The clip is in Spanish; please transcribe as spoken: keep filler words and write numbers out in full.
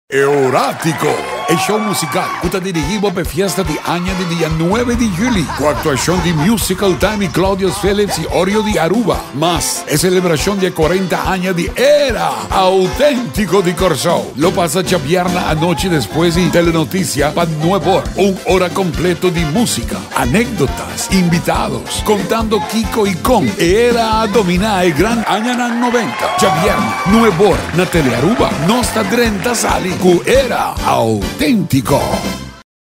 Euratico, il show musical uta dirigivo per fiesta di anno di dia nove di julio, con actuación de musical time y Claudio Phillips y Orio de Aruba, más es celebración de cuarenta años de era auténtico de Corso. Lo pasa Chavierna anoche después y Telenoticia para nuevo un hora completo de música, anécdotas, invitados, contando Kiko y Con. Era domina el gran año noventa. Chavierna, nuevo na Telearuba, nostra trenta sali, cu era auténtico.